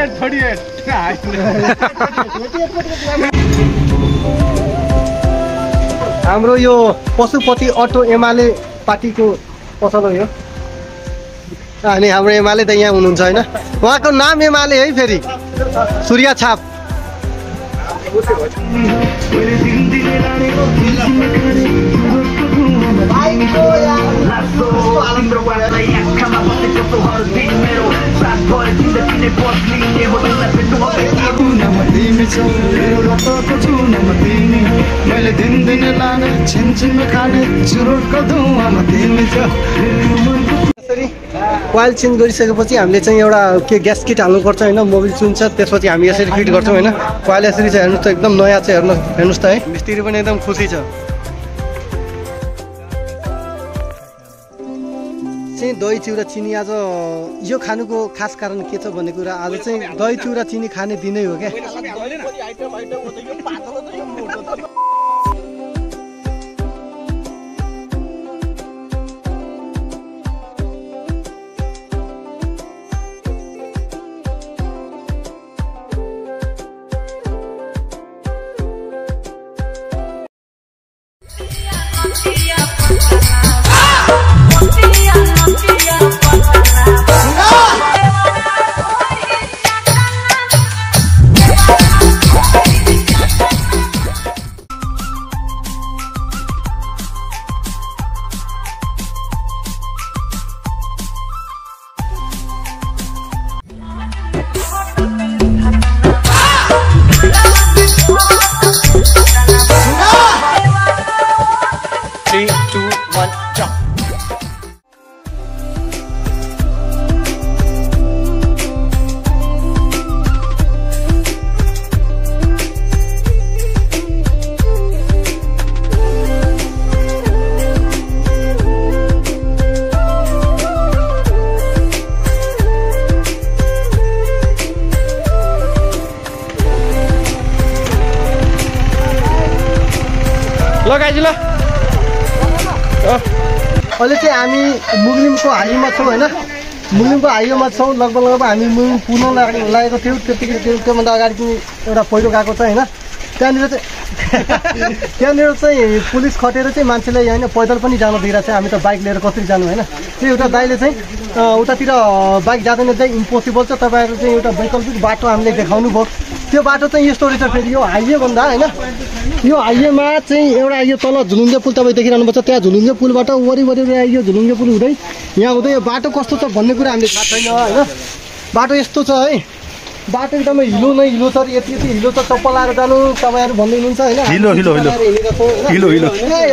हाम्रो यो पशुपति अटो एमाले पार्टीको पसल हो यो अनि हाम्रो एमाले त यहाँ हुनुहुन्छ हैन उहाँको नाम एमाले है फेरि सूर्य छाप मैले दिन दिन लाने छिनछिन खाने चुरोटको धुवामा तिमी छ कोइल चेन्ज गरिसकेपछि हामीले चाहिँ एउटा के ग्यास किट हाल्नुपर्छ हैन मोबिल चुन्छ त्यसपछि हामी यसरी फिट गर्छौं हैन कोइल यसरी चाहिँ हेर्नुस् त एकदम नयाँ छ हेर्नुस् त है मिस्त्री पनि एकदम खुसी छ चाहिँ दही चिउरा चिनी आज यो खानुको खास कारण के छ भन्ने कुरा आज चाहिँ दही चिउरा चिनी खाने दिनै हो क्या लगाइदिनु ल अहिले चाहिँ हामी मुगलिमको हाइवेमा छौँ हैन मुगलिमको हाइवेमा छौँ लगभग हामी मुगलिम पुग्न लागेको थियौँ त्यतिकै त्योभन्दा अगाडि पनि एउटा पहिरो गएको छ हैन त्यहाँनिर चाहिँ पुलिस खटेर चाहिँ मान्छेलाई हैन पैदल पनि जान दिइरहेको छ हामी त बाइक लिएर कसरी जानु हैन त्यो एउटा दाइले चाहिँ उतातिर बाइक जाँदैन चाहिँ इम्पोसिबल छ तपाईहरु चाहिँ एउटा वैकल्पिक बाटो हामीले देखाउनु भयो त्यो बाटो चाहिँ यस्तो रहेछ फेरि यो हाइवे भन्दा हैन यो हाइवेमा चाहिँ एउटा यो तल झुलुङ्गे पुल तपाईँ देखिरहनुपर्छ त्यहाँ झुलुङ्गे पुलबाट वरिपरि यो झुलुङ्गे पुल हुँदै यहाँ हुँदै यो बाटो कस्तो छ भन्ने कुरा हामीले थाहा छैन हैन बाटो यस्तो छ है बाटो एकदमै हिलो नै हिलो छ यति यति हिलो छ चप्पल लाएर जानु तपाईँहरू भन्दै हुनुहुन्छ हैन हिलो हिलो हिलो हिलो हिलो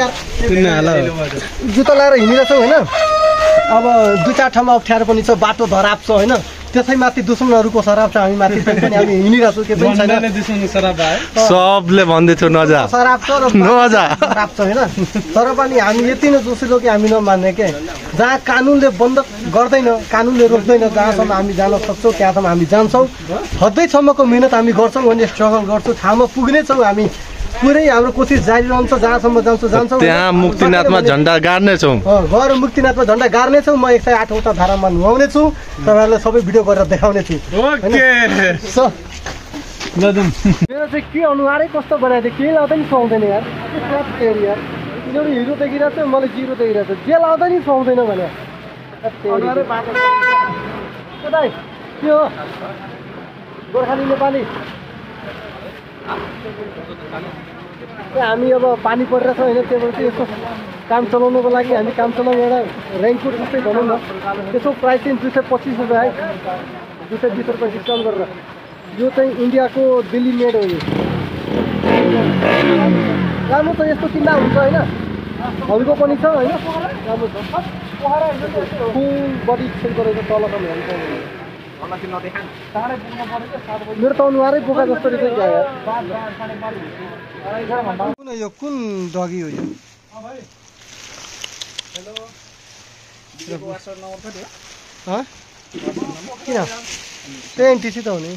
जुत्ता लाएर हिँडिरहेछौँ हैन अब दुई चार ठाउँमा अप्ठ्यारो पनि छ बाटो धराप छ हैन त्यसै माथि दुश्मनहरूको शराब छ हामी माथि पनि हामी हिँडिरहेछौँ के पनि छैन सबले भन्दै थियो नजा शराब छ र नजा शराब छ हैन तर पनि हामी यति नै जोसिलो कि हामी नमान्ने के जहाँ कानुनले बन्द गर्दैन कानुनले रोक्दैन जहाँसम्म हामी जान सक्छौँ त्यहाँसम्म हामी जान्छौँ हदैसम्मको मिहिनेत हामी गर्छौँ भने स्ट्रगल गर्छौँ ठाउँमा पुग्नेछौँ हामी पुरै हाम्रो कोसिस जारी रहन्छ जहाँसम्म जान्छौँ त्यहाँ मुक्तिनाथमा झण्डा गाड्ने छौँ गएर मुक्तिनाथमा झण्डा गाड्ने छौँ म 108 वटा धारामा नुहाउने छु तपाईहरुलाई सबै भिडियो गरेर देखाउने छु ओके मेरो चाहिँ के अनुहारै कस्तो बनाएको थियो के लाउँदा नि सुहाउँदैन यार यार यिनीहरू हिरो देखिरहेको छ मलाई जिरो देखिरहेको छ जे लाउँदा नि सुहाउँदैन भने के हो गोर्खाली नेपाली हामी अब पानी परिरहेछ होइन त्यहाँबाट चाहिँ यसो काम चलाउनुको लागि हामी काम चलाउनु एउटा रेनकोट जस्तै भनौँ न त्यसको प्राइस चाहिँ 225 रुपियाँ है 220 रुपियाँ डिस्काउन्ट गरेर यो चाहिँ इन्डियाको दिल्ली मेड हो यो राम्रो छ यस्तो किन्दा हुन्छ होइन हल्को पनि छ होइन राम्रो छ फुल बडी सेल गरेको तलको मेरो त अनुहारै बोका जस्तो रहेछ यो कुन डगी हो यो किन एनटिसी त हो नि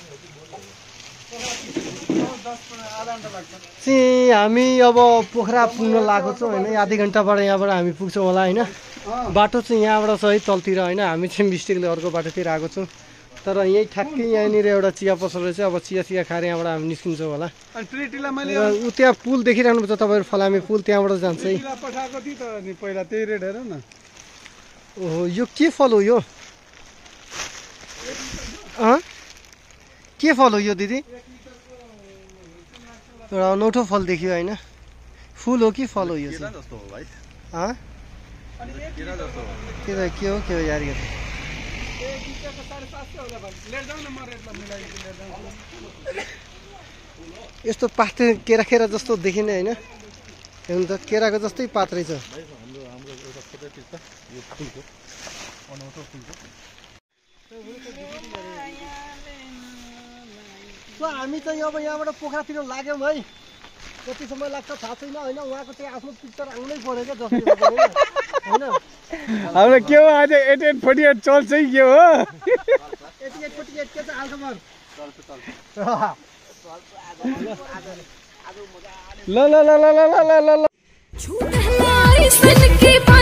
चाहिँ हामी अब पोखरा पुग्न लागेको छौँ होइन आधी घन्टाबाट यहाँबाट हामी पुग्छौँ होला होइन बाटो चाहिँ यहाँबाट छ है तलतिर होइन हामी चाहिँ मिस्टेकले अर्को बाटोतिर आएको छौँ तर यही ठ्याक्कै यहाँनिर एउटा चिया पसल रहेछ। अब चिया खाएर यहाँबाट हामी निस्किन्छौँ होला। अनि प्रिटिला मैले ऊ त्यहाँ पुल देखिरहनुपर्छ तपाईँहरू, फलामे पुल, त्यहाँबाट जान्छ है। पठाएको थिएँ त अनि पहिला त्यही रेट हेर न। ओहो यो के फल हो यो? के फल हो यो दिदी? एउटा अनौठो फल देखियो होइन? फुल हो कि फल हो यो चाहिँ? के हो यार यो? यस्तो पाते केरा जस्तो देखिने होइन? हुन त केराको जस्तै पात रहेछ। हामी चाहिँ अब यहाँबाट पोखरातिर लाग्यौँ है। कति समय लाग्छ थाहा छैन होइन। उहाँको चाहिँ आफ्नो पिक्चर आउनै पर्यो क्या जसले होइन। हाम्रो के हो आज 8848 चल्छ है के हो? 8848 के चाहिँ हालखबर? ल ल ल ल ल ल ल